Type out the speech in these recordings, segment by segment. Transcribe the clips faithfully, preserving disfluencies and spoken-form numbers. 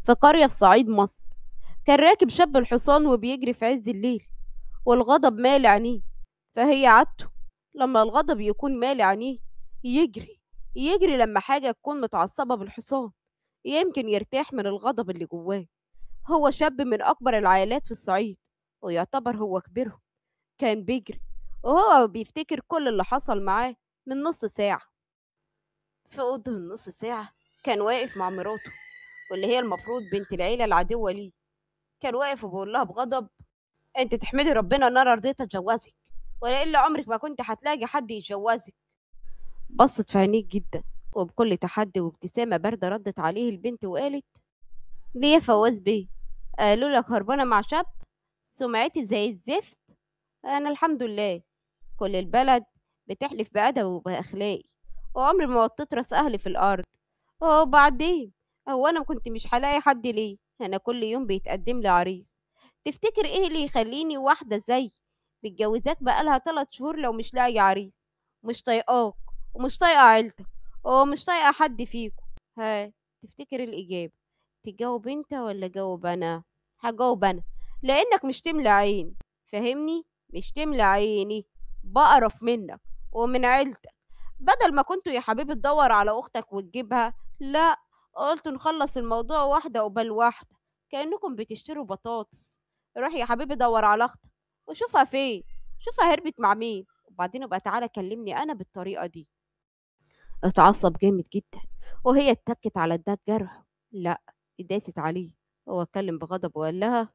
في قرية في صعيد مصر. كان راكب شاب الحصان وبيجري في عز الليل، والغضب مالي عينيه. فهي عادته لما الغضب يكون مالي عينيه يجري يجري لما حاجة تكون متعصبة بالحصان، يمكن يرتاح من الغضب اللي جواه. هو شاب من أكبر العائلات في الصعيد، ويعتبر هو كبيرهم. كان بيجري وهو بيفتكر كل اللي حصل معاه من نص ساعة. في أوضة النص ساعة كان واقف مع مراته، واللي هي المفروض بنت العيلة العدوة ليه. كان واقف وبيقول لها بغضب: انت تحمدي ربنا ان انا رضيت اتجوزك، ولا الا عمرك ما كنت هتلاقي حد يتجوزك. بصت في عينيك جدا، وبكل تحدي وابتسامة باردة ردت عليه البنت وقالت: ليه يا فواز بيه؟ قالوا لك هربانة مع شاب؟ سمعتي زي الزفت. انا الحمد لله، كل البلد بتحلف بأدب وبأخلاقي، وعمري ما وطيت راس أهلي في الأرض. وبعدين، هو أنا كنت مش هلاقي حد ليه؟ أنا كل يوم بيتقدم لي عريس. تفتكر إيه اللي يخليني واحدة زي متجوزاك بقالها تلات شهور لو مش لاقي عريس؟ مش طايقاك، ومش طايقة عيلتك، ومش طايقة حد فيكم. ها، تفتكر الإجابة تجاوب أنت ولا جاوب أنا؟ هجاوب أنا، لأنك مش تملى عيني. فاهمني؟ مش تملى عيني. بقرف منك ومن عيلتك. بدل ما كنتوا يا حبيبي تدور على اختك وتجيبها، لا، قلت نخلص الموضوع واحده قبل واحده، كانكم بتشتروا بطاطس. روح يا حبيبي دور على اختك وشوفها فين، شوفها هربت مع مين، وبعدين ابقى تعالى كلمني انا بالطريقه دي. اتعصب جامد جدا، وهي اتكت على الدك جرح. لا، داست عليه. هو اتكلم بغضب وقال لها: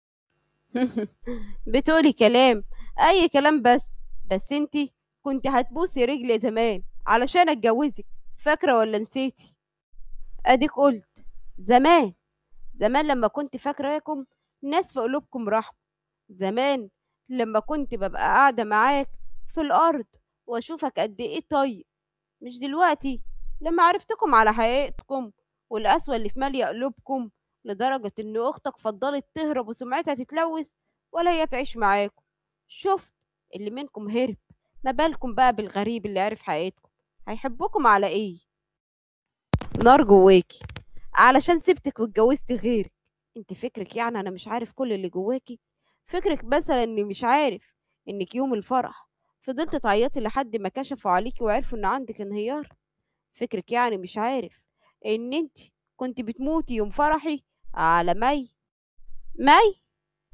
بتقولي كلام، اي كلام. بس بس انتي كنت هتبوسي رجلي زمان علشان اتجوزك، فاكره ولا نسيتي؟ اديك قلت زمان. زمان لما كنت فاكراكم ناس في قلوبكم رحمه. زمان لما كنت ببقى قاعده معاك في الارض واشوفك قد ايه طيب. مش دلوقتي لما عرفتكم على حقيقتكم والقسوة اللي في مالية قلوبكم، لدرجة إن أختك فضلت تهرب وسمعتها تتلوث، ولا هي تعيش معاكم. شفت اللي منكم هرب، ما بالكم بقى بالغريب اللي عرف حقيقتكم؟ هيحبكم على إيه؟ نار جواكي علشان سبتك واتجوزت غيرك. انت فكرك يعني انا مش عارف كل اللي جواكي؟ فكرك مثلا اني مش عارف انك يوم الفرح فضلت تعيطي لحد ما كشفوا عليكي وعرفوا ان عندك انهيار؟ فكرك يعني مش عارف ان انت كنت بتموتي يوم فرحي على مي مي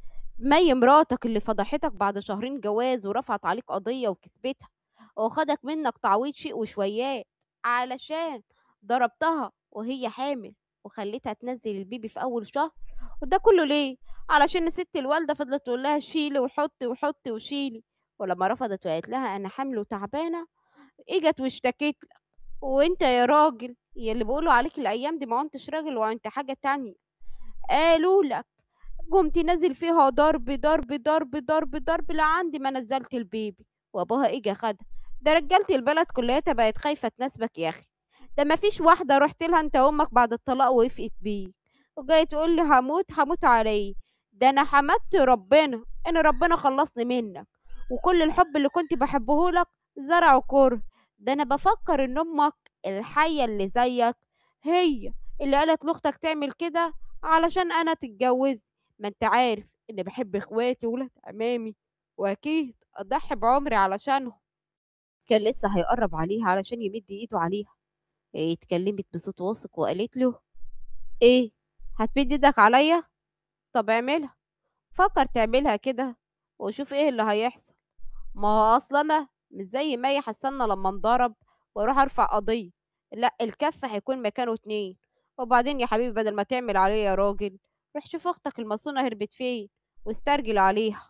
مي مراتك اللي فضحتك بعد شهرين جواز ورفعت عليك قضية وكسبتها، وخدك منك تعويض شيء وشويات علشان ضربتها وهي حامل وخليتها تنزل البيبي في اول شهر. وده كله ليه؟ علشان الست الوالدة فضلت تقول لها شيلي وحطي وحطي وشيلي، ولما رفضت وقالت لها انا حامل وتعبانة اجت واشتكت. وانت يا راجل يا اللي بيقولوا عليك الايام دي ما انتش راجل وانت حاجة تانية، قالوا لك قمت نازل فيها ضرب ضرب ضرب ضرب ضرب لعندي ما نزلت البيبي، وابوها اجى خدها. ده رجالة البلد كلها بقت خايفة تناسبك يا اخي. ده ما فيش واحدة رحت لها انت وامك بعد الطلاق ووافقت بيه، وجاي تقول لي هموت هموت عليه. ده انا حمدت ربنا ان ربنا خلصني منك، وكل الحب اللي كنت بحبه لك زرعه كره. ده انا بفكر ان امك الحية اللي زيك هي اللي قالت لاختك تعمل كده علشان انا تتجوز. ما انت عارف اني بحب اخواتي وولاد عمامي، واكيد اضحي بعمري علشانهم. كان لسه هيقرب عليها علشان يمد ايده عليها، هي اتكلمت بصوت واثق وقالت له: ايه، هتمد ايدك عليا؟ طب اعملها، فكر تعملها كده وشوف ايه اللي هيحصل. ما هو اصلا انا مش زي ما هي حسنا لما انضرب واروح ارفع قضيه. لا، الكف هيكون مكانه اتنين. وبعدين يا حبيبي بدل ما تعمل عليا يا راجل، روح شوف اختك المصونة هربت فين واسترجل عليها.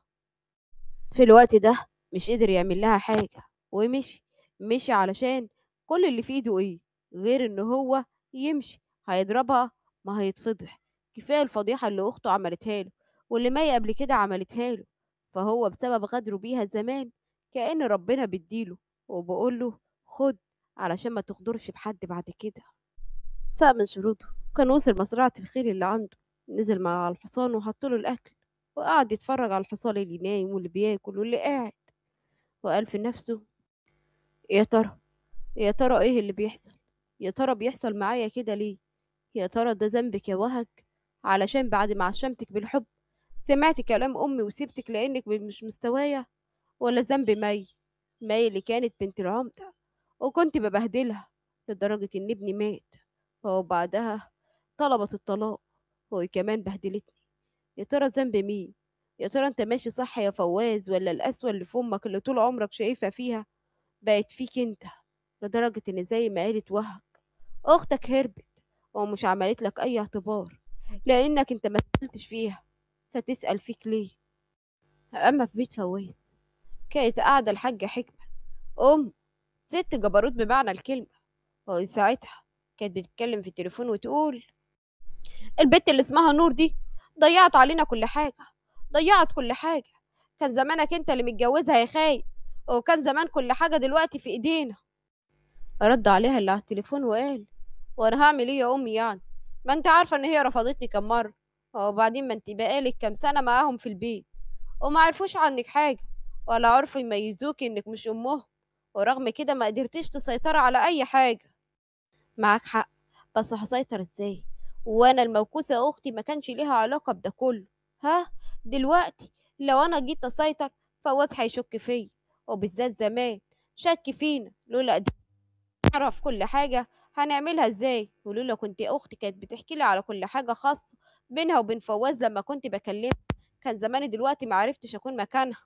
في الوقت ده مش قدر يعمل لها حاجة، ومشي. مشي علشان كل اللي في ايده ايه غير ان هو يمشي؟ هيضربها؟ ما هيتفضح. كفاية الفضيحة اللي اخته عملتها له، واللي مي قبل كده عملتها له. فهو بسبب غدره بيها زمان كأن ربنا بيديله وبقول له خد علشان ما تغدرش بحد بعد كده. فمن شروطه كان وصل مزرعة الخيل اللي عنده، نزل مع على الحصان وحطله الأكل، وقعد يتفرج على الحصان اللي نايم واللي بياكل واللي قاعد، وقال في نفسه: يا ترى يا ترى ايه اللي بيحصل؟ يا ترى بيحصل معايا كده ليه؟ يا ترى ده ذنبك يا وهج؟ علشان بعد ما عشمتك بالحب سمعت كلام أمي وسبتك لأنك مش مستوايا؟ ولا ذنب مي؟ مي اللي كانت بنت العمدة وكنت ببهدلها لدرجة إن ابني مات، وبعدها طلبت الطلاق وكمان بهدلتني. يا ترى ذنب مين؟ يا ترى انت ماشي صح يا فواز، ولا القسوة اللي في امك اللي طول عمرك شايفها فيها بقت فيك انت؟ لدرجة ان زي ما قالت وهب اختك هربت ومش عملت لك اي اعتبار لانك انت ما سألتش فيها، فتسأل فيك ليه؟ اما في بيت فواز كانت قاعدة الحاجة حكمة، ام ست جبروت بمعنى الكلمة، وساعتها كانت بتتكلم في التليفون وتقول: البت اللي اسمها نور دي ضيعت علينا كل حاجة، ضيعت كل حاجة. كان زمانك انت اللي متجوزها يا خاي، وكان زمان كل حاجة دلوقتي في ايدينا. رد عليها اللي على التليفون وقال: وانا هعمل ايه يا امي يعني؟ ما انت عارفة ان هي رفضتني كم مرة، وبعدين ما انت بقالك كام سنة معاهم في البيت وما عرفوش عنك حاجة، ولا عرفوا يميزوكي انك مش امهم، ورغم كده ما قدرتيش تسيطري على اي حاجة. معاك حق، بس هسيطر ازاي وانا الموكوسة اختي ما كانش ليها علاقة بده كله؟ ها؟ دلوقتي لو انا جيت اسيطر فواد هيشك فيا، وبالذات زمان شك فينا. لولا قد اعرف كل حاجة هنعملها ازاي، ولولا كنت اختي كانت بتحكي لي على كل حاجة خاصة بينها وبين فواز لما كنت بكلمها، كان زماني دلوقتي ما عرفتش اكون مكانها.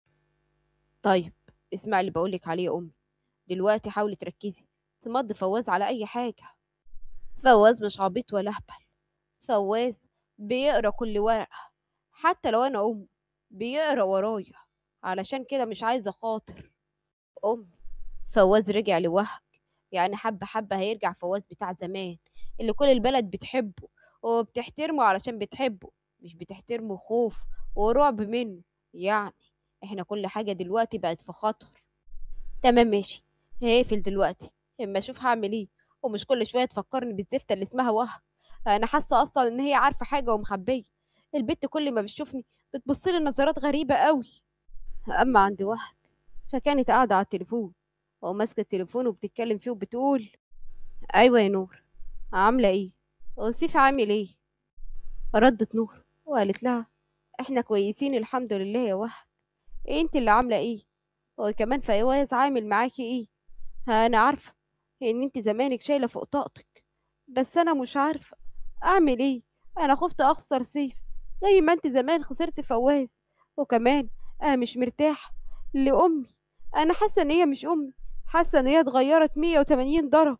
طيب اسمع اللي بقولك عليه يا امي، دلوقتي حاولي تركزي تمضي فواز على اي حاجة. فواز مش عبيط ولا اهبل، فواز بيقرا كل ورقة، حتى لو انا ام بيقرا ورايا، علشان كده مش عايزة خاطر امي. فواز رجع لوهج، يعني حبة حبة هيرجع فواز بتاع زمان اللي كل البلد بتحبه وبتحترمه علشان بتحبه، مش بتحترمه خوف ورعب منه. يعني احنا كل حاجة دلوقتي بقت في خطر. تمام ماشي، هقفل دلوقتي اما اشوف هعمل ايه، ومش كل شويه تفكرني بالزفته اللي اسمها وهم. انا حاسه اصلا ان هي عارفه حاجه ومخبيه، البت كل ما بتشوفني بتبصلي نظرات غريبه قوي. اما عند وهم فكانت قاعده على التليفون وماسكه التليفون وبتتكلم فيه وبتقول: ايوه يا نور، عامله ايه؟ وسيف عامل ايه؟ ردت نور وقالت لها: احنا كويسين الحمد لله يا وهم، إيه انت اللي عامله ايه؟ وكمان فواز عامل معاكي ايه؟ انا عارفه ان انت زمانك شايله فوق طاقتك، بس انا مش عارفه اعمل ايه. انا خفت اخسر سيف زي ما انت زمان خسرت فواز، وكمان انا مش مرتاحه لامي، انا حاسه ان هي مش امي، حاسه ان هي اتغيرت مية وتمانين درجه.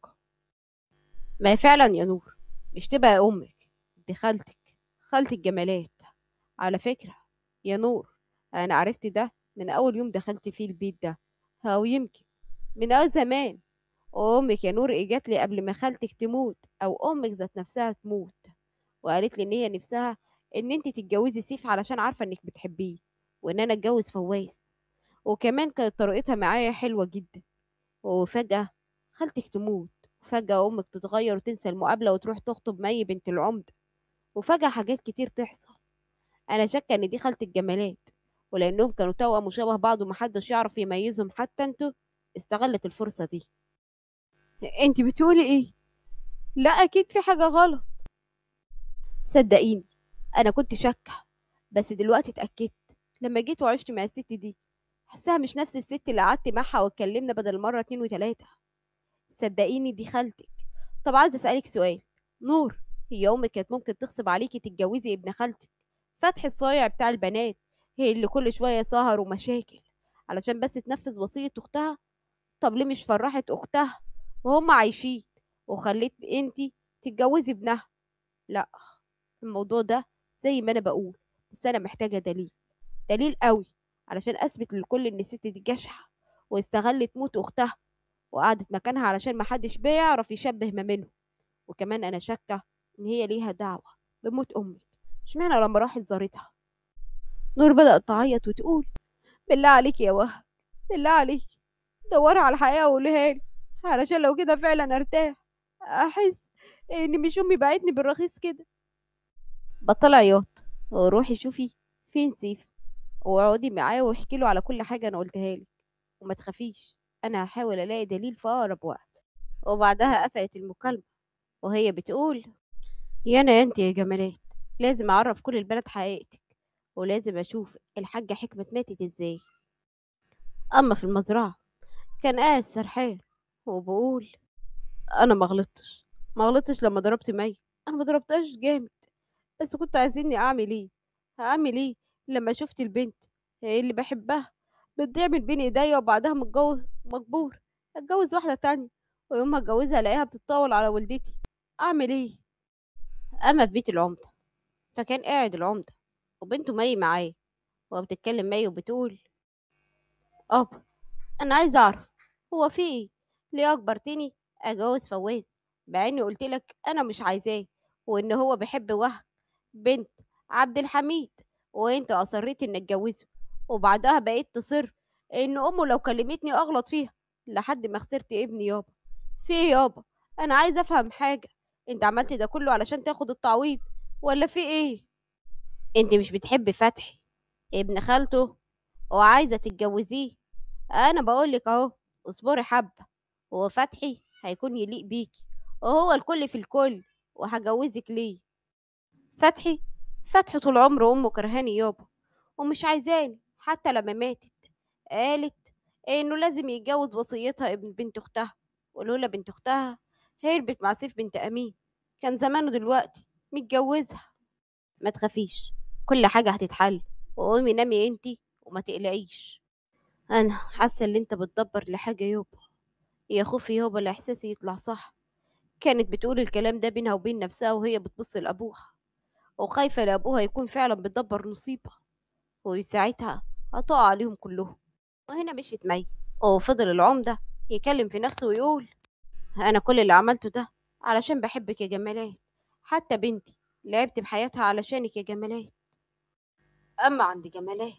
ما هي فعلا يا نور مش تبقى امك، دي خالتك، خالتك جمالات. على فكره يا نور، انا عرفت ده من اول يوم دخلت فيه البيت ده، او يمكن من اول زمان. امك يا نور اجت لي قبل ما خالتك تموت او امك ذات نفسها تموت، وقالت لي ان هي نفسها ان انت تتجوزي سيف علشان عارفه انك بتحبيه، وان انا اتجوز فواز. وكمان كانت طريقتها معايا حلوه جدا. وفجاه خالتك تموت، وفجاه امك تتغير وتنسى المقابله وتروح تخطب مي بنت العمده، وفجاه حاجات كتير تحصل. انا شاكه ان دي خالتك جمالات، ولانهم كانوا توأم وشبه بعض ومحدش يعرف يميزهم حتى انتوا، استغلت الفرصه دي. انت بتقولي ايه؟ لا اكيد في حاجه غلط. صدقيني انا كنت شاكه، بس دلوقتي اتاكدت لما جيت وعشت مع الست دي، حاساها مش نفس الست اللي قعدت معاها واتكلمنا بدل مره اتنين وتلاته. صدقيني دي خالتك. طب عايزه اسالك سؤال نور، هي امك كانت ممكن تغصب عليكي تتجوزي ابن خالتك فتحي الصايع بتاع البنات، هي اللي كل شويه سهر ومشاكل علشان بس تنفذ وصيه اختها؟ طب ليه مش فرحت اختها وهم عايشين وخليت انتي تتجوزي ابنها؟ لا، الموضوع ده زي ما انا بقول، بس انا محتاجه دليل، دليل قوي، علشان اثبت للكل ان الست دي جشعه واستغلت موت اختها وقعدت مكانها علشان محدش بيعرف يشبه ما بينهم. وكمان انا شاكه ان هي ليها دعوه بموت امك، اشمعنى لما راحت زارتها؟ نور بدأت تعيط وتقول: بالله عليكي يا وهب، بالله عليكي دوري على الحقيقه وقوليها لي، علشان لو كده فعلا ارتاح، احس ان مش امي بعتني بالرخيص كده. بطلي عياط وروحي شوفي فين سيف، واقعدي معاه واحكي له على كل حاجة أنا قلتها لك، وما تخافيش أنا هحاول ألاقي دليل في أقرب وقت. وبعدها قفلت المكالمة وهي بتقول: يا أنا أنت يا جمالات، لازم اعرف كل البلد حقيقتك، ولازم اشوف الحاجة حكمة ماتت ازاي. اما في المزرعة كان قاعد سرحان وبقول: انا ما غلطتش، ما غلطتش لما ضربت مي. انا ما ضربتهاش جامد، بس كنت عايزيني اعمل ايه؟ هعمل ايه لما شفت البنت هي اللي بحبها بتضيع من بين ايديا، وبعدها متجوز مجبور اتجوز واحدة تانية، ويوم ما اتجوزها الاقيها بتتطاول على والدتي. اعمل ايه؟ اما في بيت العمدة فكان قاعد العمدة وبنته مي معاه، وبتتكلم مي وبتقول: اب، انا عايزه اعرف هو في ايه؟ ليه اجبرتني اتجوز فواز مع اني قلت لك انا مش عايزاه، وان هو بيحب وهب بنت عبد الحميد، وانت اصريت ان اتجوزه، وبعدها بقيت تصر ان امه لو كلمتني اغلط فيها لحد ما خسرت ابني. يابا في ايه يابا؟ انا عايزه افهم حاجه. انت عملت ده كله علشان تاخد التعويض ولا في ايه؟ انت مش بتحبي فتحي ابن خالته وعايزه تتجوزيه؟ انا بقولك اهو، اصبري حبه، هو فتحي هيكون يليق بيكي، وهو الكل في الكل، وهجوزك ليه؟ فتحي فتحي طول عمره امه كرهاني يابا، ومش عايزاني. حتى لما ماتت قالت انه لازم يتجوز وصيتها ابن بنت اختها، ولولا بنت اختها هربت مع سيف بنت امين كان زمانه دلوقتي متجوزها. ما تخافيش، كل حاجه هتتحل، وقومي نامي انتي وما تقلقيش. انا حاسه ان انت بتدبر لحاجه يابا، يا خوفي يابا الاحساس يطلع صح. كانت بتقول الكلام ده بينها وبين نفسها وهي بتبص لابوها، وخايفه لابوها يكون فعلا بيدبر نصيبها، وساعتها هتقع عليهم كلهم. وهنا مشيت مي، وفضل العمده يكلم في نفسه ويقول: انا كل اللي عملته ده علشان بحبك يا جمالات، حتى بنتي لعبت بحياتها علشانك يا جمالات. اما عند جمالات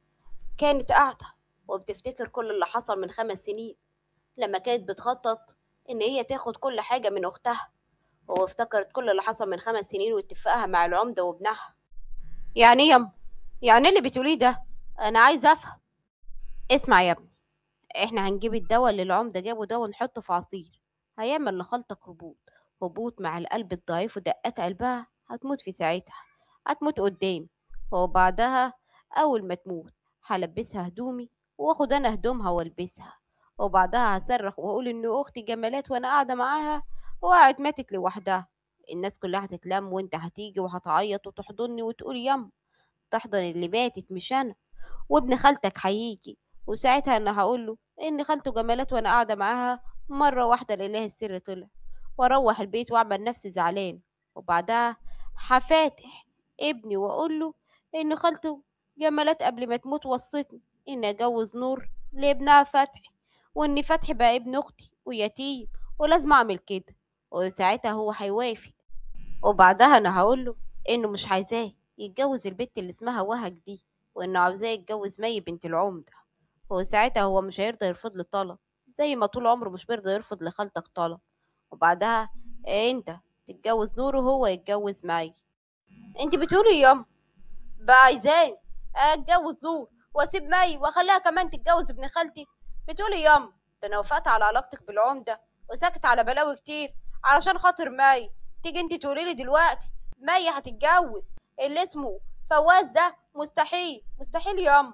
كانت قاعده وبتفتكر كل اللي حصل من خمس سنين، لما كانت بتخطط إن هي تاخد كل حاجة من أختها، وافتكرت كل اللي حصل من خمس سنين واتفاقها مع العمدة وابنها. يعني ايه يما؟ يعني إيه اللي بتقوليه ده؟ أنا عايزة أفهم. اسمع يا ابني، إحنا هنجيب الدواء اللي العمدة جابه ده ونحطه في عصير، هيعمل لخالتك هبوط. هبوط مع القلب الضعيف ودقات قلبها هتموت في ساعتها، هتموت قدامي. وبعدها أول ما تموت هلبسها هدومي، واخد أنا هدومها والبسها، وبعدها هصرخ واقول ان اختي جمالات وانا قاعده معاها وقعت ماتت لوحدها. الناس كلها هتتلم وانت هتيجي وهتعيط وتحضني وتقول يم، تحضن اللي ماتت مش انا. وابن خالتك هيجي، وساعتها انا هقول له ان خالته جمالات وانا قاعده معاها مره واحده لله السر طلع، واروح البيت واعمل نفسي زعلان. وبعدها هفاتح ابني واقول له ان خالته جمالات قبل ما تموت وصتني ان اجوز نور لابنها فتحي، وان فتحي بقى ابن اختي ويتيم ولازم اعمل كده. وساعتها هو هيوافق، وبعدها انا هقوله انه مش عايزاه يتجوز البت اللي اسمها وهج دي، وانه عاوزاه يتجوز مي بنت العمدة. وساعتها هو مش هيرضى يرفض لي طلب، زي ما طول عمره مش بيرضى يرفض لخالتك طلب. وبعدها انت تتجوز نور وهو يتجوز مي. انت بتقولي إيه ياما؟ بقى عايزاني اتجوز نور واسيب مي واخليها كمان تتجوز ابن خالتي؟ بتقولي ياما ده انا وافقت على علاقتك بالعمده وساكت على بلاوي كتير علشان خاطر مي، تيجي انت تقولي لي دلوقتي مي هتتجوز اللي اسمه فواز؟ ده مستحيل مستحيل ياما.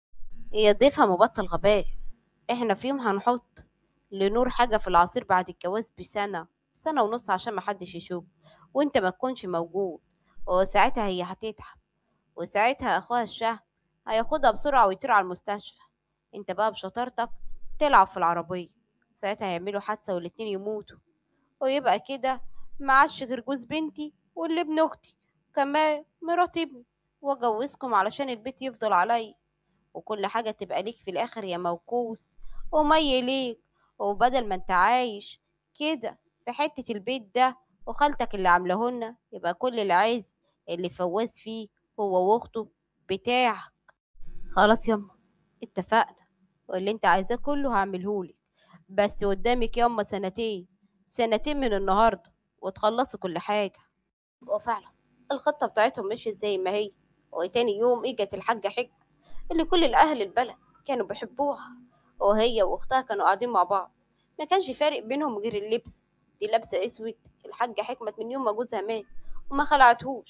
هي ضيفها مبطل غباء، احنا في يوم هنحط لنور حاجه في العصير بعد الجواز بسنه، سنه ونص عشان محدش يشوف وانت ما تكونش موجود، وساعتها هي هتتعب، وساعتها اخوها الشهم هياخدها بسرعة ويطير على المستشفى. انت بقى بشطارتك تلعب في العربية، ساعتها هيعملوا حادثة والاتنين يموتوا، ويبقى كده معادش غير جوز بنتي واللي ابن اختي كمان مرات ابني، واجوزكم علشان البيت يفضل عليا، وكل حاجة تبقى ليك في الاخر يا موكوس، ومي ليك. وبدل ما انت عايش كده في حتة البيت ده وخالتك اللي عاملهن، يبقى كل العز اللي فواز فيه هو واخته بتاعك. خلاص يما، اتفقنا، واللي انت عايزاه كله هعملهولك، بس قدامك يما سنتين، سنتين من النهارده وتخلصوا كل حاجة. وفعلا الخطة بتاعتهم مشيت زي ما هي، وتاني يوم اجت الحاجة حكمة اللي كل الأهل البلد كانوا بيحبوها، وهي واختها كانوا قاعدين مع بعض، ما كانش فارق بينهم غير اللبس. دي لابسة اسود، الحاجة حكمت من يوم ما جوزها مات وما خلعتهوش،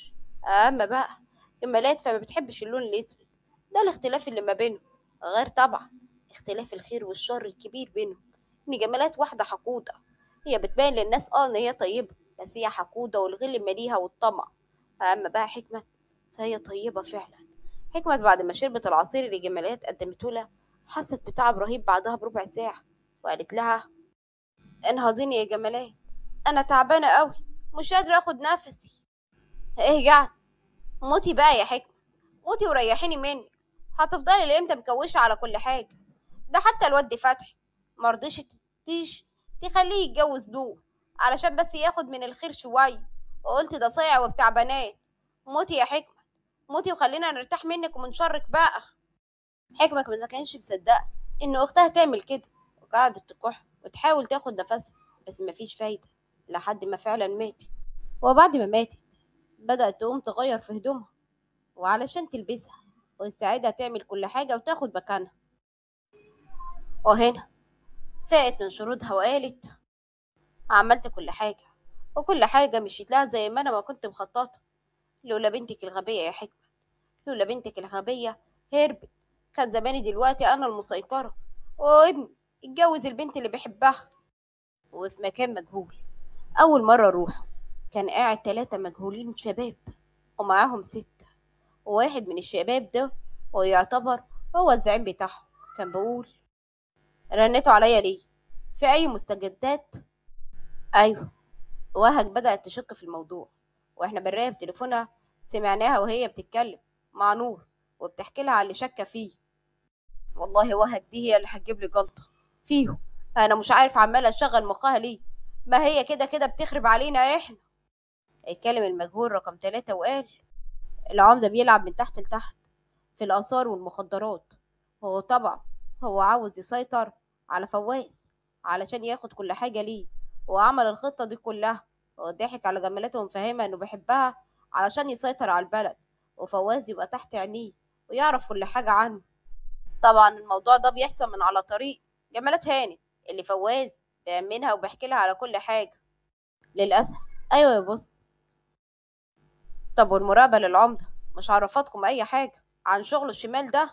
اما بقى جمالات فما بتحبش اللون الاسود، ده الاختلاف اللي ما بينهم. غير طبعا اختلاف الخير والشر الكبير بينهم، ان جمالات واحده حقوده، هي بتبين للناس اه ان هي طيبه، بس هي حقوده والغل ماليها والطمع. اما بقى حكمت فهي طيبه فعلا. حكمت بعد ما شربت العصير اللي جمالات قدمته لها حست بتعب رهيب بعدها بربع ساعه، وقالت لها: انهضيني يا جمالات، انا تعبانه قوي، مش قادره اخد نفسي. ايه قاعد؟ موتي بقى يا حكمة، موتي وريحيني منك. هتفضلي لامتى مكوشة على كل حاجة؟ ده حتى الواد فتحي مرضيش تيش تخليه يتجوز نور علشان بس ياخد من الخير شوية، وقلت ده صايع وبتاع بنات. موتي يا حكمة، موتي وخلينا نرتاح منك ومن شرك بقى. حكمة ما كانش مصدقة إن أختها تعمل كده، وقعدت تكح وتحاول تاخد نفسها، بس مفيش فايدة لحد ما فعلا ماتت. وبعد ما ماتت بدأت تقوم تغير في هدومها وعلشان تلبسها وتساعدها تعمل كل حاجة وتاخد مكانها. وهنا فاقت من شرودها وقالت: عملت كل حاجة، وكل حاجة مشيت لها زي ما أنا ما كنت مخططة. لولا بنتك الغبية يا حكمة، لولا بنتك الغبية هربت، كان زماني دلوقتي أنا المسيطرة، وابني اتجوز البنت اللي بيحبها. وفي مكان مجهول أول مرة أروح كان قاعد تلاتة مجهولين شباب ومعاهم ستة، وواحد من الشباب ده ويعتبر هو الزعيم بتاعهم كان بيقول: رنتوا عليا ليه؟ في أي مستجدات؟ أيوه. وهج بدأت تشك في الموضوع، وإحنا بنراقب تليفونها سمعناها وهي بتتكلم مع نور وبتحكي لها على اللي شاكة فيه. والله وهج دي هي اللي هتجيب لي جلطة فيهم، أنا مش عارف عمالة أشغل مخها ليه، ما هي كده كده بتخرب علينا إحنا. اتكلم المجهول رقم ثلاثة وقال: العمدة بيلعب من تحت لتحت في الآثار والمخدرات، هو طبعا هو عاوز يسيطر على فواز علشان ياخد كل حاجة ليه، وعمل الخطة دي كلها وضحك على جمالته ومفهمها انه بيحبها علشان يسيطر على البلد، وفواز يبقى تحت عينيه ويعرف كل حاجة عنه. طبعا الموضوع ده بيحصل من على طريق جمالات هاني اللي فواز بيأمنها وبيحكي لها على كل حاجة. للأسف. أيوة يا بص. طب والمراقبة للعمدة مش عرفتكم أي حاجة عن شغل الشمال ده؟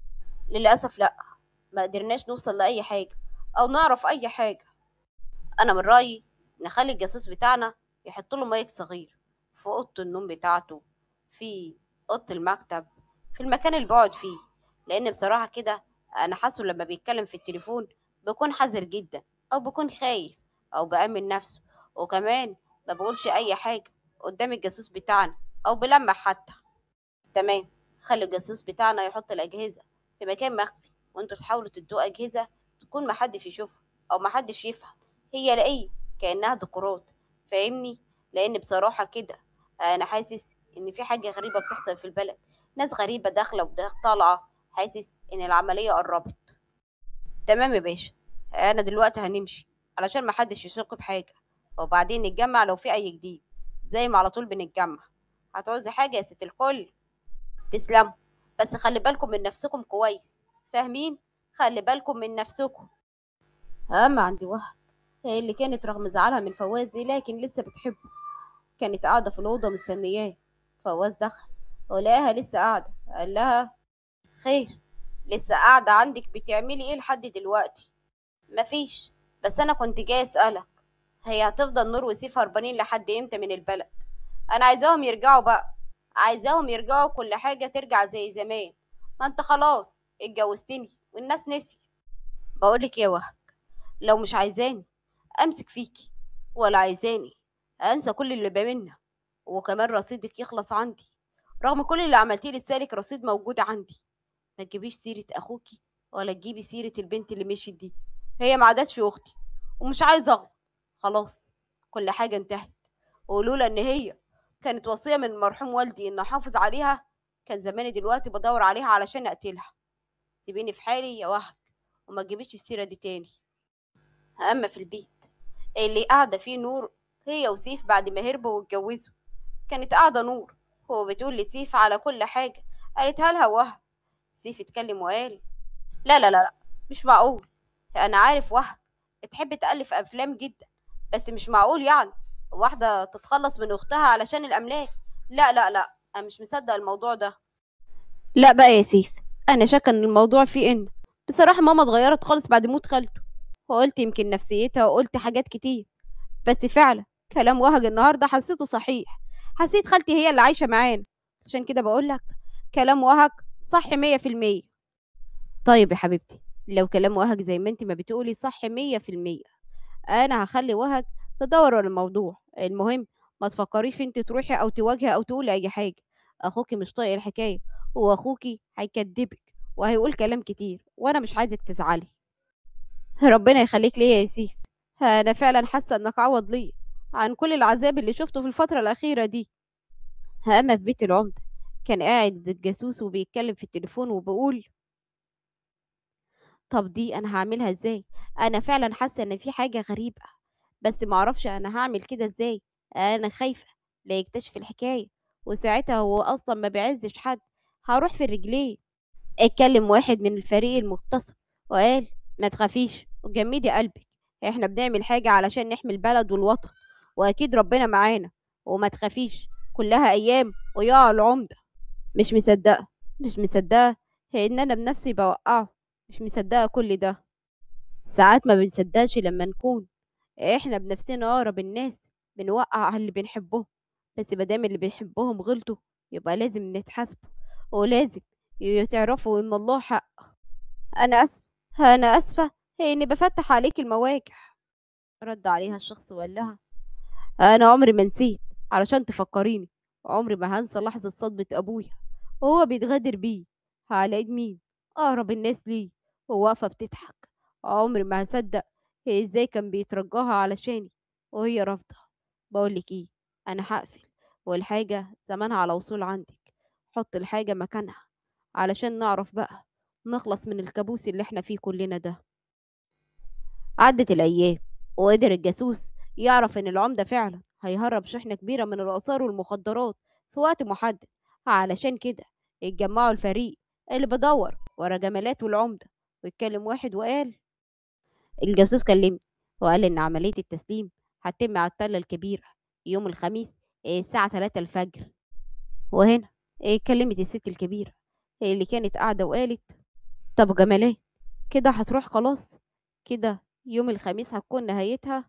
للأسف لأ، ما قدرناش نوصل لأي حاجة أو نعرف أي حاجة. أنا من رأيي نخلي الجاسوس بتاعنا يحط له مايك صغير في أوضة النوم بتاعته، في أوضة المكتب، في المكان اللي بقعد فيه، لأن بصراحة كده أنا حاسه لما بيتكلم في التليفون بيكون حذر جدا، أو بيكون خايف، أو بأمن نفسه، وكمان ما بقولش أي حاجة قدام الجاسوس بتاعنا أو بلمح حتى. تمام، خلي الجاسوس بتاعنا يحط الأجهزة في مكان مخفي، وانتوا تحاولوا تدوا أجهزة تكون محدش يشوفها أو محدش يفهم هي لإيه، كأنها ديكورات، فاهمني؟ لأن بصراحة كده أنا حاسس إن في حاجة غريبة بتحصل في البلد، ناس غريبة داخلة وطالعة، حاسس إن العملية قربت. تمام يا باشا، أنا دلوقتي هنمشي علشان محدش يشك بحاجة، وبعدين نتجمع لو في أي جديد زي ما على طول بنتجمع. هتعوزي حاجة يا ست الكل؟ تسلموا، بس خلي بالكم من نفسكم كويس، فاهمين؟ خلي بالكم من نفسكم. أهم عندي وهب، هي اللي كانت رغم زعلها من فواز لكن لسه بتحبه، كانت قاعدة في الأوضة مستنياه. فواز دخل ولقاها لسه قاعدة، قال لها: خير، لسه قاعدة عندك بتعملي ايه لحد دلوقتي؟ مفيش، بس أنا كنت جاي أسألك، هي هتفضل نور وسيف هربانين لحد امتى من البلد؟ انا عايزاهم يرجعوا بقى، عايزاهم يرجعوا كل حاجة ترجع زي زمان، ما انت خلاص اتجوزتني والناس نسيت. بقولك يا وهب، لو مش عايزاني امسك فيكي، ولا عايزاني انسى كل اللي بينا، وكمان رصيدك يخلص عندي، رغم كل اللي عملتيه لسالك رصيد موجود عندي، ما تجيبيش سيرة اخوكي ولا تجيبي سيرة البنت اللي مشيت دي، هي ما عادتش اختي، ومش عايزه اغلط، خلاص كل حاجة انتهت، ولولا ان هي كانت وصية من المرحوم والدي ان احافظ عليها كان زماني دلوقتي بدور عليها علشان اقتلها. سيبيني في حالي يا وهج، وما تجيبيش السيرة دي تاني. اما في البيت اللي قاعدة فيه نور هي وسيف بعد ما هربوا واتجوزوا، كانت قاعدة نور هو بتقول لسيف على كل حاجة قالتها لها وهج. سيف اتكلم وقال: لا لا لا لا، مش معقول، انا عارف وهج بتحب تألف افلام جدا، بس مش معقول يعني واحدة تتخلص من اختها علشان الاملاك، لا لا لا، انا مش مصدق الموضوع ده. لا بقى يا سيف، انا شاكه ان الموضوع فيه ان بصراحه ماما اتغيرت خالص بعد موت خالته، وقلت يمكن نفسيتها، وقلت حاجات كتير. بس فعلا كلام وهج النهارده حسيته صحيح. حسيت خالتي هي اللي عايشه معانا. عشان كده بقول لك كلام وهج صح مية في المية. طيب يا حبيبتي، لو كلام وهج زي ما انت ما بتقولي صح مية في المية، انا هخلي وهج تدور ورا الموضوع. المهم ما تفكريش انت تروحي او تواجهي او تقولي اي حاجه. اخوكي مش طايق الحكايه، واخوكي هيكدبك وهيقول كلام كتير، وانا مش عايزك تزعلي. ربنا يخليك ليا يا سيف. انا فعلا حاسه انك عوض ليا عن كل العذاب اللي شفته في الفتره الاخيره دي. اما في بيت العمده كان قاعد الجاسوس وبيتكلم في التليفون وبيقول: طب دي انا هعملها ازاي؟ انا فعلا حاسه ان في حاجه غريبه، بس معرفش انا هعمل كده ازاي. انا خايفه لا يكتشف الحكايه، وساعتها هو اصلا ما بيعزش حد، هروح في رجليه. اتكلم واحد من الفريق المختص وقال: ما تخافيش وجمدي قلبك، احنا بنعمل حاجه علشان نحمي البلد والوطن، واكيد ربنا معانا. وما تخافيش، كلها ايام ويقع العمده. مش مصدقه، مش مصدقه ان انا بنفسي بوقعه. مش مصدقه كل ده. ساعات ما بنصدقش لما نكون احنا بنفسنا اقرب الناس بنوقع على اللي بنحبهم. بس مادام اللي بنحبهم غلطوا، يبقى لازم نتحاسبوا، ولازم ي- تعرفوا ان الله حق. انا اسف، انا اسفه اني بفتح عليك المواجع. رد عليها الشخص وقال لها: انا عمري ما نسيت. علشان تفكريني، عمري ما هنسى لحظه صدمه ابويا وهو بيتغادر بيه على ايد مين اقرب الناس ليه، وواقفه بتضحك. عمري ما هصدق هي ازاي كان بيترجاها علشاني وهي رافضه. بقولك ايه، انا هقفل، والحاجه زمانها على وصول عندك. حط الحاجه مكانها علشان نعرف بقى نخلص من الكابوس اللي احنا فيه كلنا ده. عدت الأيام، وقدر الجاسوس يعرف إن العمدة فعلا هيهرب شحنة كبيرة من الآثار والمخدرات في وقت محدد. علشان كده اتجمعوا الفريق اللي بدور ورا جمالات والعمدة. واتكلم واحد وقال: الجاسوس كلمني وقال إن عملية التسليم هتتم على التلة الكبيرة يوم الخميس الساعة تلاتة الفجر. وهنا اتكلمت الست الكبيرة اللي كانت قاعدة وقالت: طب جمالات، كده هتروح خلاص؟ كده يوم الخميس هتكون نهايتها؟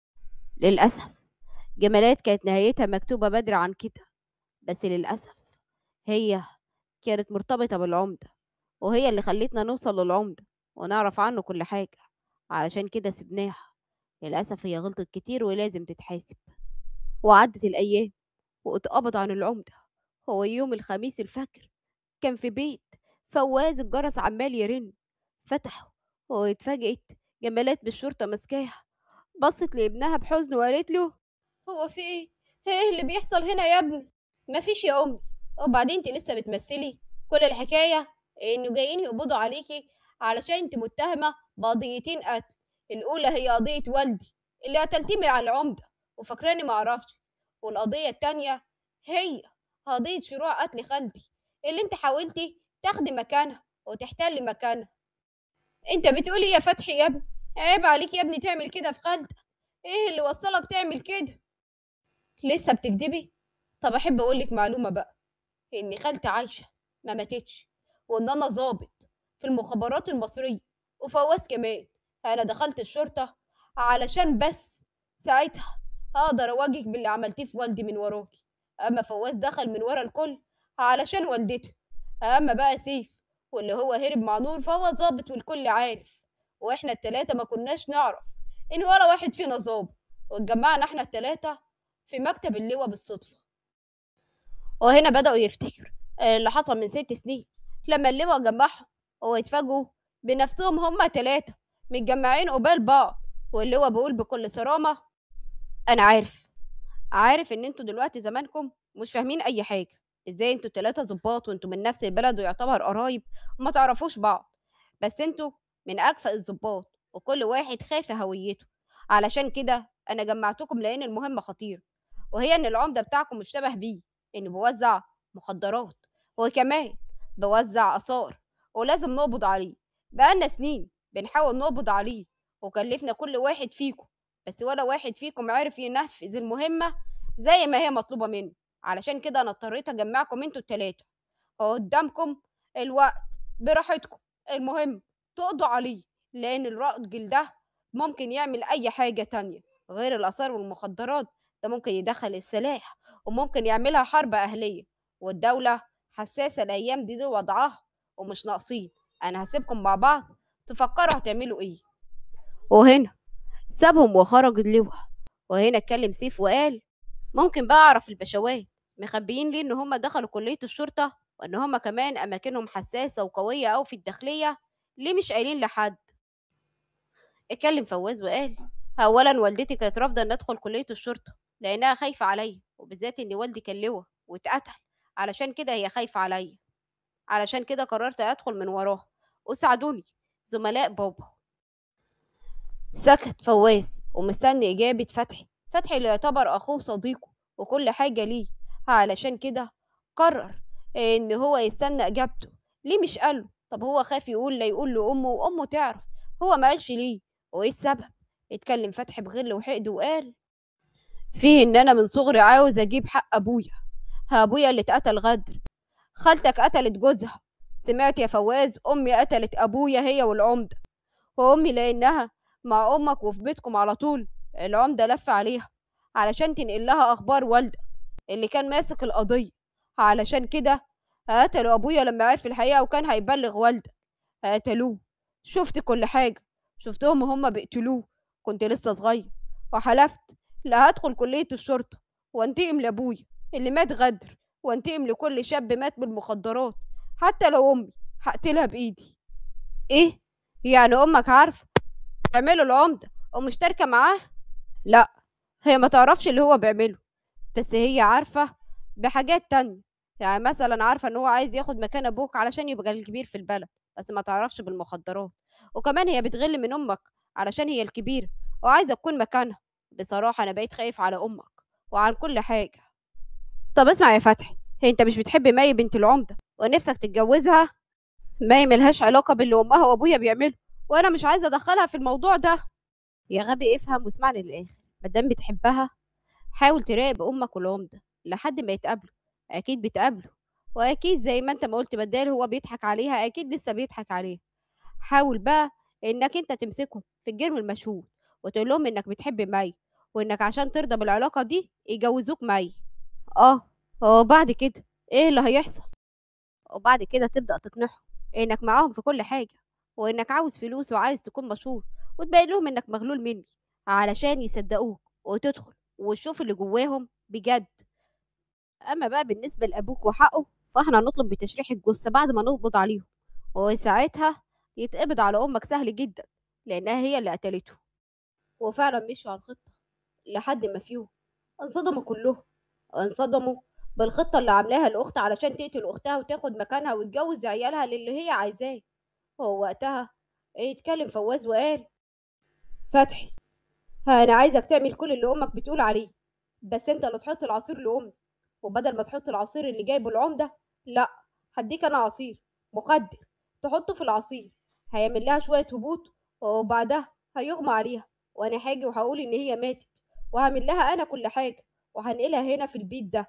للأسف جمالات كانت نهايتها مكتوبة بدري عن كده. بس للأسف هي كانت مرتبطة بالعمدة، وهي اللي خلتنا نوصل للعمدة ونعرف عنه كل حاجة. علشان كده سبناها. للأسف هي غلطت كتير ولازم تتحاسب. وعدت الأيام واتقبض عن العمدة. هو يوم الخميس الفجر كان في بيت فواز الجرس عمال يرن. فتحه واتفاجئت جمالات بالشرطة ماسكاها. بصت لابنها بحزن وقالت له: هو في ايه؟ ايه اللي بيحصل هنا يا ابني؟ مفيش يا امي. وبعدين انت لسه بتمثلي؟ كل الحكايه انه جايين يقبضوا عليكي علشان انت متهمه بقضيتين قتل. الاولى هي قضيه والدي اللي قتلتيه مع العمده وفاكراني معرفش، والقضيه التانيه هي قضيه شروع قتل خالتي اللي انت حاولتي تاخدي مكانها وتحتلي مكانها. انت بتقولي يا فتحي يا ابني؟ عيب عليك يا ابني تعمل كده في خالتك. ايه اللي وصلك تعمل كده؟ لسه بتكدبي؟ طب احب اقولك معلومه بقى، ان خالتي عايشه ما ماتتش، وان انا ضابط في المخابرات المصريه وفواز كمان. انا دخلت الشرطه علشان بس ساعتها اقدر اواجهك باللي عملتيه في والدي من وراكي. اما فواز دخل من ورا الكل علشان والدته. اما بقى سيف واللي هو هرب مع نور فهو ضابط والكل عارف. واحنا التلاته ما كناش نعرف ان ولا واحد فينا ضابط، واتجمعنا احنا التلاته في مكتب اللواء بالصدفه. وهنا بدأوا يفتكروا اللي حصل من ست سنين لما اللواء جمعهم، ويتفاجئوا بنفسهم هما تلاتة متجمعين قبال بعض. واللواء بيقول بكل صرامة: أنا عارف، عارف إن انتوا دلوقتي زمانكم مش فاهمين أي حاجة. إزاي انتوا التلاتة ظباط وانتوا من نفس البلد ويعتبر قرايب وما تعرفوش بعض؟ بس انتوا من أكفأ الظباط وكل واحد خايف هويته. علشان كده أنا جمعتكم لأن المهمة خطيرة، وهي إن العمدة بتاعكم مشتبه بيه إنه بيوزع مخدرات وكمان بيوزع آثار، ولازم نقبض عليه. بقالنا سنين بنحاول نقبض عليه وكلفنا كل واحد فيكم، بس ولا واحد فيكم عرف ينفذ المهمة زي ما هي مطلوبة منه. علشان كده أنا اضطريت أجمّعكم أنتم التلاتة، قدّامكم الوقت، براحتكم، المهم تقضوا عليه، لإن الراجل ده ممكن يعمل أي حاجة تانية غير الآثار والمخدرات، ده ممكن يدخّل السلاح وممكن يعملها حرب أهلية، والدولة حساسة الأيام دي لوضعها ومش ناقصين. أنا هاسيبكم مع بعض تفكّروا هتعملوا إيه. وهنا سابهم وخرج اللواء، وهنا اتكلم سيف وقال: ممكن بقى أعرف البشوات مخبيين ليه إن هم دخلوا كلية الشرطة وإن هم كمان أماكنهم حساسة وقوية أوي في الداخلية، ليه مش قايلين لحد؟ اتكلم فواز وقال: أولا والدتي كانت رافضة إن أدخل كلية الشرطة لأنها خايفة عليا، وبالذات إن والدي كان لواء واتقتل، علشان كده هي خايفة عليا، علشان كده قررت أدخل من وراها وساعدوني زملاء بابا. سكت فواز ومستني إجابة فتحي، فتحي اللي يعتبر أخوه وصديقه وكل حاجة ليه، علشان كده قرر إن هو يستنى إجابته. ليه مش قاله؟ طب هو خاف يقول لا يقول لأمه وأمه تعرف، هو ما قالش ليه وإيه السبب؟ اتكلم فتحي بغل وحقد وقال: فيه إن أنا من صغري عاوز أجيب حق أبويا، أبويا اللي اتقتل غدر، خالتك قتلت جوزها، سمعت يا فواز؟ أمي قتلت أبويا هي والعمدة، وأمي لأنها مع أمك وفي بيتكم على طول، العمدة لف عليها علشان تنقل لها أخبار والدك اللي كان ماسك القضية، علشان كده قتلوا أبويا لما عرف الحقيقة وكان هيبلغ والدك، قتلوه. شفت كل حاجة، شفتهم هما بيقتلوه، كنت لسه صغير وحلفت لا هدخل كلية الشرطة وانتقم لأبويا اللي مات غدر، وانتقم لكل شاب مات بالمخدرات، حتى لو أمي هقتلها بإيدي. إيه؟ يعني أمك عارفة بيعمله العمدة ومشتركة معاه؟ لأ، هي ما تعرفش اللي هو بيعمله، بس هي عارفة بحاجات تانية، يعني مثلًا عارفة إن هو عايز ياخد مكان أبوك علشان يبقى الكبير في البلد، بس ما تعرفش بالمخدرات، وكمان هي بتغِل من أمك علشان هي الكبيرة وعايزة تكون مكانها. بصراحة أنا بقيت خايف على أمك وعن كل حاجة. طب اسمع يا فتحي، هي أنت مش بتحب مي بنت العمدة ونفسك تتجوزها؟ مي ما لهاش علاقة باللي أمها وأبويا بيعملوا، وأنا مش عايزة أدخّلها في الموضوع ده. يا غبي افهم واسمعني للآخر، ما دام بتحبها حاول تراقب أمك والعمدة لحد ما يتقابلوا، أكيد بيتقابلوا، وأكيد زي ما أنت ما قُلت بدال هو بيضحك عليها أكيد لسه بيضحك عليها. حاول بقى إنك أنت تمسكهم في الجرم المشهور وتقول لهم إنك بتحب مي، وإنك عشان ترضى بالعلاقة دي يجوزوك مي. آه، وبعد كده إيه اللي هيحصل؟ وبعد كده تبدأ تقنعهم إنك معاهم في كل حاجة، وإنك عاوز فلوس وعايز تكون مشهور، وتبين لهم إنك مغلول مني علشان يصدقوك وتدخل وتشوف اللي جواهم بجد. أما بقى بالنسبة لأبوك وحقه، فإحنا هنطلب بتشريح الجثة بعد ما نقبض عليهم، وساعتها يتقبض على أمك سهل جدا لأنها هي اللي قتلته. وفعلا مشوا على الخطة لحد ما فيهم انصدموا كلهم، انصدموا بالخطة اللي عاملاها الأخت علشان تقتل أختها وتاخد مكانها وتجوز عيالها للي هي عايزاه. هو وقتها اتكلم فواز وقال: فتحي، أنا عايزك تعمل كل اللي أمك بتقول عليه، بس أنت اللي تحط العصير لأمي، وبدل ما تحط العصير اللي جايبه العمدة، لأ، هديك أنا عصير مخدر تحطه في العصير، هيعمل لها شوية هبوط وبعدها هيغمى عليها، وأنا هاجي وهقول إن هي ماتت، وهعمل لها أنا كل حاجة وهنقلها هنا في البيت ده.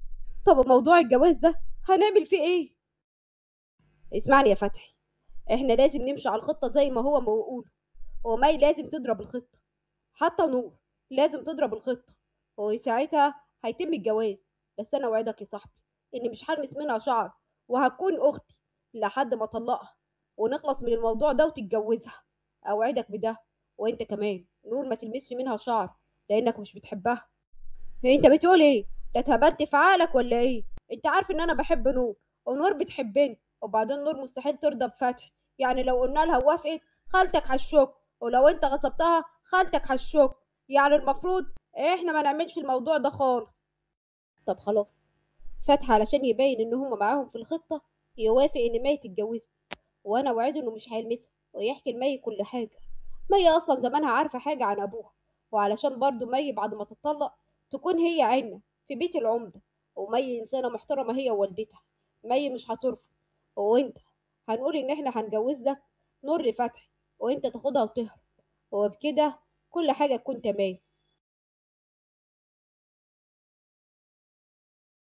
طب موضوع الجواز ده هنعمل فيه إيه؟ اسمعني يا فتحي، إحنا لازم نمشي على الخطة زي ما هو ما بيقول، ومي لازم تضرب الخطة، حتى نور لازم تضرب الخطة، وساعتها هيتم الجواز. بس أنا أوعدك يا صاحبي إني مش هلمس منها شعر، وهتكون أختي لحد ما أطلقها ونخلص من الموضوع ده وتتجوزها، أوعدك بده. وأنت كمان نور ما تلمسش منها شعر لأنك مش بتحبها. أنت بتقول إيه؟ ده اتهبلت في عقلك ولا إيه؟ أنت عارف إن أنا بحب نور ونور بتحبني، وبعدين نور مستحيل ترضى بفتحي، يعني لو قلنا لها وافقت خالتك هتشك، ولو أنت غصبتها خالتك هتشك، يعني المفروض إحنا ما نعملش الموضوع ده خالص. طب خلاص، فتحي علشان يبين إن هما معاهم في الخطة يوافق إن مي تتجوزها، وأنا وعده إنه مش هيلمسها ويحكي لمي كل حاجة. مي أصلا زمانها عارفة حاجة عن أبوها، وعلشان برضو مي بعد ما تتطلق تكون هي عنا في بيت العمدة، ومي إنسانة محترمة هي ووالدتها، مي مش هترفض. وأنت هنقول إن إحنا هنجوز لك نور لفتحي، وأنت تاخدها وتهرب، وبكده كل حاجة تكون تمام.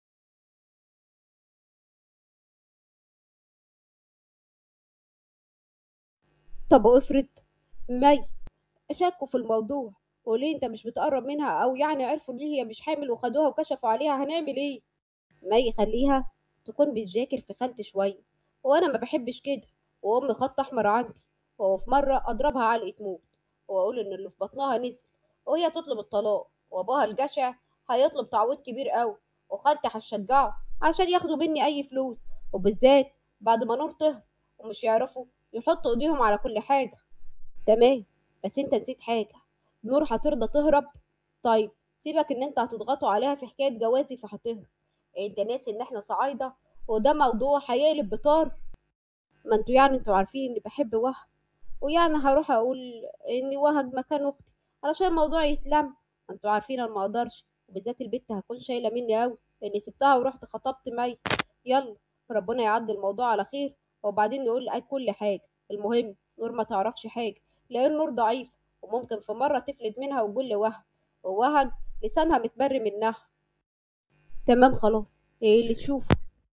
طب وافرض مي شكوا في الموضوع، وليه انت مش بتقرب منها، او يعني عرفوا ليه هي مش حامل وخدوها وكشفوا عليها، هنعمل ايه؟ مي خليها تكون بتذاكر في خالتي شويه، وانا ما بحبش كده، وامي خط احمر عندي، وفي مره اضربها علقه موت، واقول ان اللي في بطنها نزل، وهي تطلب الطلاق، وابوها الجشع هيطلب تعويض كبير قوي، وخالتي هتشجعه عشان ياخدوا مني اي فلوس، وبالذات بعد ما نور طهر، ومش يعرفوا يحطوا ايديهم على كل حاجه. تمام، بس انت نسيت حاجة. نور هترضى تهرب؟ طيب، سيبك ان انت هتضغطوا عليها في حكاية جوازي فهتهرب. انت ناسي ان احنا صعايدة، وده موضوع هيقلب بطار. ما انتوا يعني انتوا عارفين اني بحب وهب، ويعني هروح اقول اني وهب مكان اختي علشان الموضوع يتلم. ما انتوا عارفين انا ما اقدرش، وبالذات البت هتكون شايلة مني قوي اني سبتها ورحت خطبت مي. يلا، ربنا يعدي الموضوع على خير، وبعدين نقول اي كل حاجة. المهم نور ما تعرفش حاجة، لان نور ضعيف، وممكن في مرة تفلت منها وتقول لوهب، ووهب لسانها متبري منها. تمام خلاص، ايه اللي تشوفه.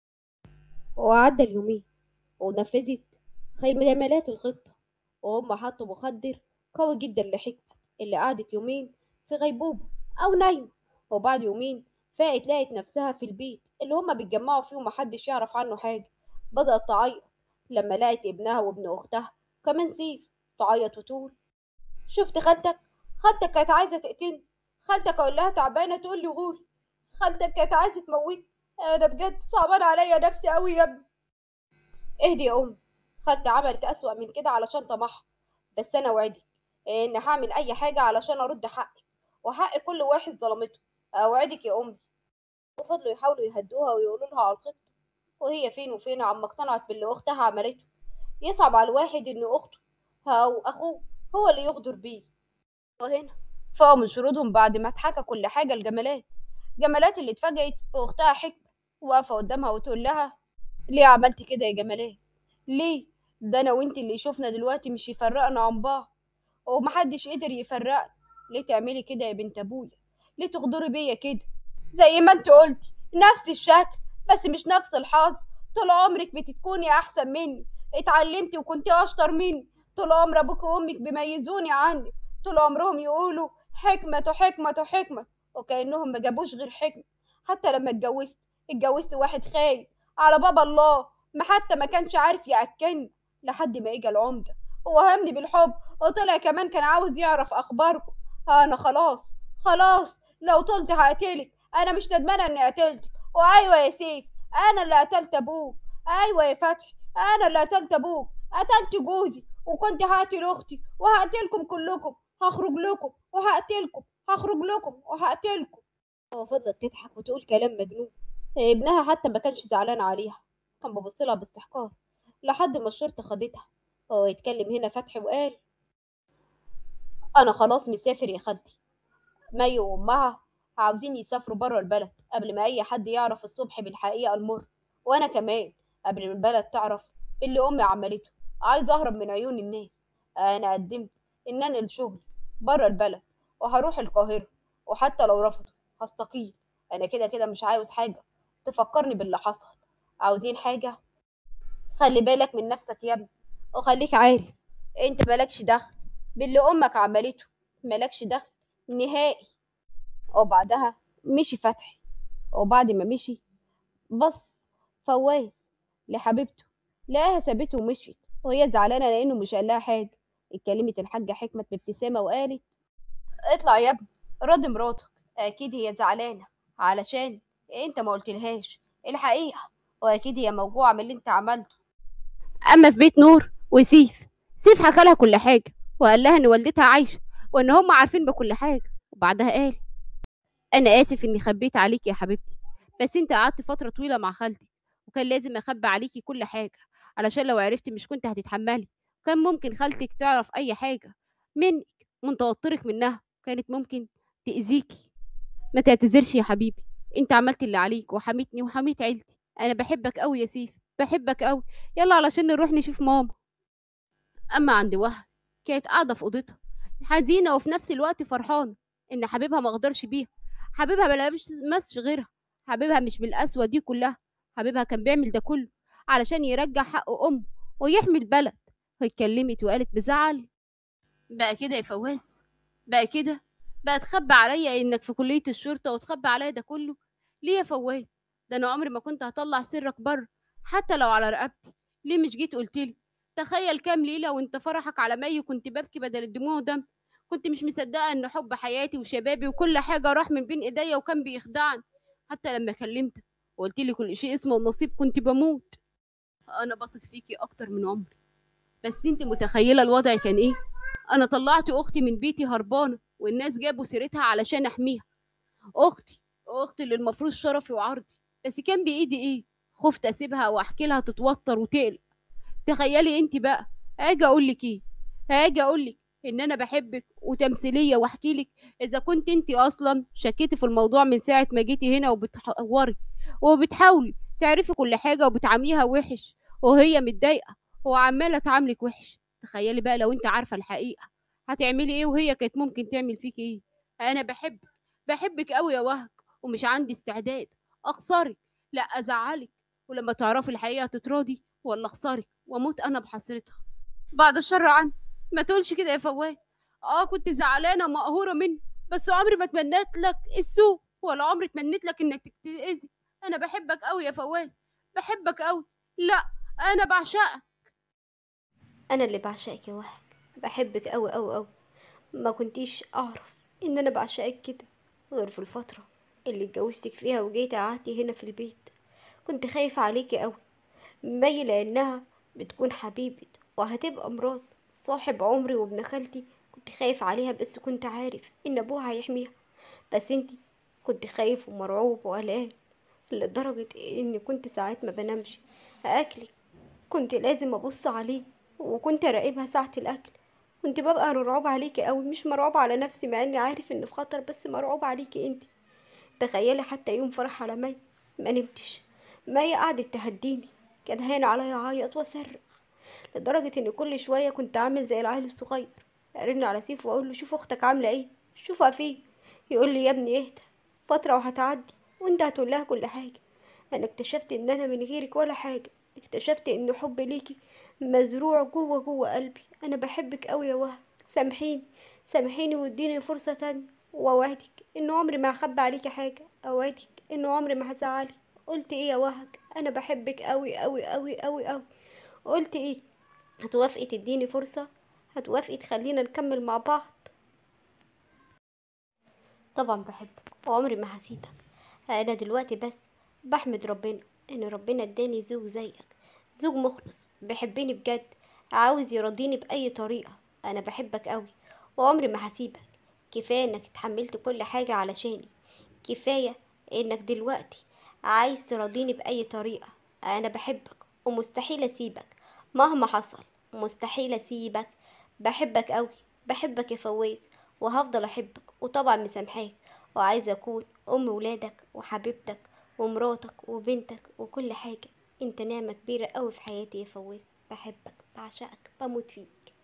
وعدى اليومين، ونفذت خيمات الخطة، وهم حطوا مخدر قوي جدا لحكمة، اللي قعدت يومين في غيبوبة أو نايمة، وبعد يومين فاقت لقت نفسها في البيت اللي هما بيتجمعوا فيه ومحدش يعرف عنه حاجة. بدأت تعيط لما لقت ابنها وابن أختها كمان سيف، تعيط وتقول: شفت خالتك؟ خالتك كانت عايزة تقتلني. خالتك أقول لها تعبانة تقول لي غوري. خالتك كانت عايزة تموتني. أنا بجد صعبان عليا نفسي أوي يا ابني. اهدي يا أم، خالتي عملت أسوأ من كده علشان طمعها، بس أنا وعدك إن هعمل أي حاجة علشان أرد حقك وحق كل واحد ظلمته. أوعدك يا أمي. وفضلوا يحاولوا يهدوها ويقولوا لها على الخطة، وهي فين وفين عما اقتنعت باللي أختها عملته. يصعب على الواحد إن أخته أو أخوه هو اللي يغدر بيه. وهنا فقوا من شرودهم بعد ما اتحكى كل حاجة لجمالات. جمالات اللي اتفاجئت بأختها حكمة واقفة قدامها وتقول لها: ليه عملتي كده يا جمالات؟ ليه؟ ده انا وانت اللي يشوفنا دلوقتي مش يفرقنا عن بعض، ومحدش قدر يفرقنا. ليه تعملي كده يا بنت ابويا؟ ليه تغدري بيا كده؟ زي ما انت قلتي نفس الشكل، بس مش نفس الحظ. طول عمرك بتكوني احسن مني، اتعلمتي وكنتي اشطر مني. طول عمر ابوك وامك بيميزوني عنك، طول عمرهم يقولوا حكمة حكمة حكمة، وكأنهم ما جابوش غير حكمة. حتى لما اتجوزت اتجوزت واحد خاين على باب الله، ما حتى ما كانش عارف يأكلني لحد ما اجى العمدة ووهمني بالحب، وطلع كمان كان عاوز يعرف اخباركم. انا خلاص، خلاص لو طلت هقتلك. انا مش ندمانه اني قتلتك. وايوه يا سيف، انا اللي قتلت ابوك. ايوه يا فتحي، انا اللي قتلت ابوك، قتلت جوزي، وكنت هقتل اختي وهقتلكم كلكم. هخرج لكم وهقتلكم، هخرج لكم وهقتلكم. وفضلت تضحك وتقول كلام مجنون. ابنها حتى ما كانش زعلان عليها، كان ببص لها باستحقار لحد ما الشرطه خدتها. هو يتكلم هنا فتحي وقال: انا خلاص مسافر يا خالتي. مي وامها عاوزين يسافروا بره البلد قبل ما اي حد يعرف الصبح بالحقيقه المر، وانا كمان قبل ما البلد تعرف اللي امي عملته. عايزه اهرب من عيون الناس. انا قدمت ان انقل شغل بره البلد، وهروح القاهره، وحتى لو رفضوا هستقيل. انا كده كده مش عاوز حاجه تفكرني باللي حصل. عاوزين حاجه؟ خلي بالك من نفسك يا ابني، وخليك عارف انت مالكش دخل باللي امك عملته، مالكش دخل نهائي. وبعدها مشي فتحي، وبعد ما مشي بص فواز لحبيبته، لقاها سابته ومشيت، وهي زعلانه لانه مش قال لها حاجه. اتكلمت الحاجه حكمه بابتسامه وقالت: اطلع يا ابني، راضي مراتك. اكيد هي زعلانه علشان انت ما قلتلهاش الحقيقه، واكيد هي موجوعه من اللي انت عملته. اما في بيت نور وسيف، سيف حكى لها كل حاجه، وقال لها ان والدتها عايشه، وان هم عارفين بكل حاجه. وبعدها قال: انا اسف اني خبيت عليكي يا حبيبتي، بس انت قعدت فتره طويله مع خالتي، وكان لازم اخبي عليكي كل حاجه، علشان لو عرفتي مش كنت هتتحملي. كان ممكن خالتك تعرف اي حاجه منك من توترك منها، كانت ممكن تاذيكي. ما تعتذرش يا حبيبي، انت عملت اللي عليك وحميتني وحميت عيلتي. انا بحبك قوي يا سيف، بحبك قوي. يلا علشان نروح نشوف ماما. اما عند وهب، كانت قاعده في اوضتها حزينه وفي نفس الوقت فرحانه ان حبيبها ما غدرش بيها. حبيبها ما لمسش غيرها، حبيبها مش بالقسوه دي كلها. حبيبها كان بيعمل ده كله علشان يرجع حق امه ويحمي البلد. اتكلمت وقالت بزعل: بقى كده يا فواز؟ بقى كده؟ بقى تخبي عليا انك في كلية الشرطة وتخبي عليا ده كله؟ ليه يا فواز؟ ده انا عمري ما كنت هطلع سرك بره، حتى لو على رقبتي. ليه مش جيت قلتلي؟ تخيل كام ليلة وانت فرحك على مي كنت ببكي بدل الدموع دم. كنت مش مصدقة ان حب حياتي وشبابي وكل حاجة راح من بين ايديا وكان بيخدعني. حتى لما كلمتك وقلت لي كل شيء اسمه النصيب كنت بموت. انا بثق فيكي اكتر من عمري، بس انت متخيلة الوضع كان ايه؟ انا طلعت اختي من بيتي هربانة والناس جابوا سيرتها علشان احميها. اختي، اختي اللي المفروض شرفي وعرضي، بس كان بايدي ايه؟ خفت اسيبها واحكي لها تتوتر وتقلق. تخيلي انت بقى، هاجي اقول لك ايه؟ هاجي اقول لك ان انا بحبك وتمثيليه واحكي لك؟ اذا كنت انت اصلا شكيتي في الموضوع من ساعه ما جيتي هنا وبتحوري وبتحاولي تعرفي كل حاجه وبتعامليها وحش وهي متضايقه وعماله تعاملك وحش. تخيلي بقى لو انت عارفه الحقيقه هتعملي ايه وهي كانت ممكن تعمل فيك ايه. انا بحبك، بحبك قوي يا وهج، ومش عندي استعداد اخسرك، لا ازعلك. ولما تعرفي الحقيقه تتراضي ولا اخسرك واموت انا بحسرتها. بعد الشر عني، ما تقولش كده يا فواد. اه كنت زعلانه ومقهوره مني، بس عمري ما تمنيت لك السوء ولا عمري تمنيت لك انك تتاذي. انا بحبك قوي يا فواد، بحبك قوي. لا، انا بعشقك. انا اللي بعشقك يا وهج، بحبك قوي قوي قوي. ما كنتيش اعرف ان انا بعشقك كده غير في الفتره اللي اتجوزتك فيها وجيت قعدتي هنا في البيت. كنت خايفه عليكي قوي، مي لانها بتكون حبيبة وهتبقى مرات صاحب عمري وابن خالتي. كنت خايف عليها بس كنت عارف ان ابوها هيحميها. بس انتي كنت خايف ومرعوب وقلقان لدرجة اني كنت ساعات ما بنامش. اكلك كنت لازم ابص عليه وكنت اراقبها ساعة الاكل. كنت ببقى مرعوب عليكي قوي، مش مرعوب على نفسي مع اني عارف ان في خطر، بس مرعوب عليكي انتي. تخيلي حتى يوم فرح على مي ما نمتش. مي قعدت تهديني، كان هين عليا اعيط واصرخ لدرجة ان كل شوية كنت عامل زي العيل الصغير، ارن على سيف واقول له شوف اختك عاملة ايه، شوفها فين. يقول لي يا ابني اهدى، فترة وهتعدي وانت هتقول لها كل حاجة. انا اكتشفت ان انا من غيرك ولا حاجة، اكتشفت ان حب ليكي مزروع جوه جوه قلبي. انا بحبك قوي يا وهب، سامحيني، سامحيني واديني فرصة تانية، واوعدك ان عمري ما هخبي عليكي حاجة، اوعدك ان عمري ما هزعلك. قلت ايه يا وهج؟ انا بحبك قوي قوي قوي قوي قوي. قلت ايه؟ هتوافقي تديني فرصة؟ هتوافقي تخلينا نكمل مع بعض؟ طبعا بحبك وعمري ما هسيبك. انا دلوقتي بس بحمد ربنا ان ربنا اداني زوج زيك، زوج مخلص بيحبني بجد، عاوز يرضيني باي طريقة. انا بحبك قوي وعمري ما هسيبك. كفاية انك اتحملت كل حاجة علشاني، كفاية انك دلوقتي عايز ترضيني باي طريقة. انا بحبك ومستحيل اسيبك مهما حصل، مستحيل اسيبك. بحبك قوي، بحبك يا فواز، وهفضل احبك وطبعا مسامحاك، وعايزة اكون ام ولادك وحبيبتك ومراتك وبنتك وكل حاجة. انت نعمة كبيرة قوي في حياتي يا فواز، بحبك بعشقك بموت فيك.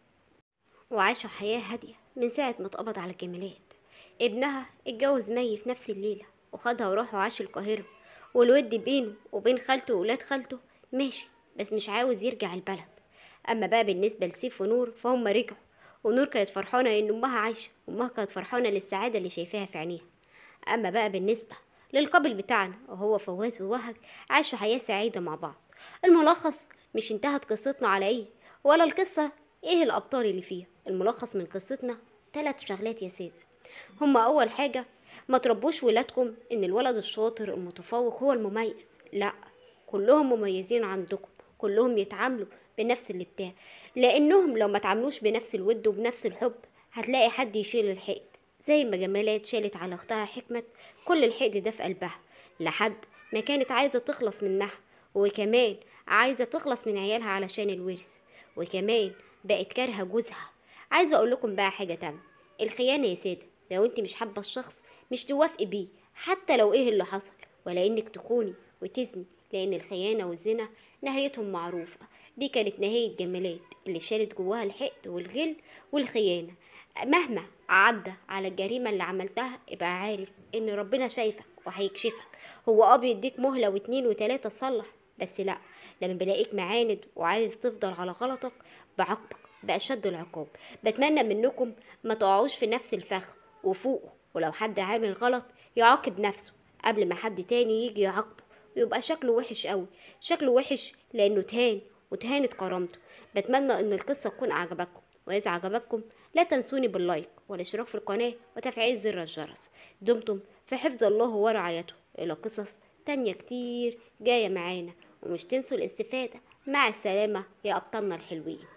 وعاشوا حياة هادية من ساعة ما اتقبض على جميلات. ابنها اتجوز مي في نفس الليلة وخدها وراح وعاش القاهرة، والود بينه وبين خالته وولاد خالته ماشي، بس مش عاوز يرجع البلد. اما بقى بالنسبة لسيف ونور فهم رجعوا، ونور كانت فرحانة ان امها عايشة، وامها كانت فرحانة للسعادة اللي شايفاها في عينيها. اما بقى بالنسبة للقابل بتاعنا وهو فواز ووهج، عاشوا حياة سعيدة مع بعض. الملخص، مش انتهت قصتنا على ايه، ولا القصة ايه الابطال اللي فيها. الملخص من قصتنا ثلاث شغلات يا سيدة. هما اول حاجة، ما تربوش ولادكم ان الولد الشاطر المتفوق هو المميز، لا، كلهم مميزين عندكم، كلهم يتعاملوا بنفس البتاع، لانهم لو ما تعاملوش بنفس الود وبنفس الحب هتلاقي حد يشيل الحقد. زي ما جمالات شالت على اختها حكمت كل الحقد ده في قلبها، لحد ما كانت عايزة تخلص منها، وكمان عايزة تخلص من عيالها علشان الورث، وكمان بقت كارهة جوزها. عايزة اقول لكم بقى حاجة تانية، الخيانة يا سادة، لو انت مش حابة الشخص مش توافقي بيه حتى لو ايه اللي حصل، ولا انك تخوني وتزني، لان الخيانة والزنا نهايتهم معروفة. دي كانت نهاية جمالات اللي شالت جواها الحقد والغل والخيانة. مهما عدى على الجريمة اللي عملتها ابقى عارف ان ربنا شايفك وهيكشفك. هو اه بيديك مهلة واتنين وتلاتة تصلح، بس لا، لما بلاقيك معاند وعايز تفضل على غلطك بعاقبك بأشد العقاب. بتمنى منكم ما تقعوش في نفس الفخ، وفوقه ولو حد عامل غلط يعاقب نفسه قبل ما حد تاني يجي يعاقبه، ويبقى شكله وحش قوي. شكله وحش لأنه تهان وتهانت كرامته. بتمنى ان القصة تكون عجبتكم، وإذا عجبتكم لا تنسوني باللايك والاشتراك في القناة وتفعيل زر الجرس. دمتم في حفظ الله ورعايته. إلى قصص تانية كتير جاية معانا، ومش تنسوا الاستفادة. مع السلامة يا أبطالنا الحلوين.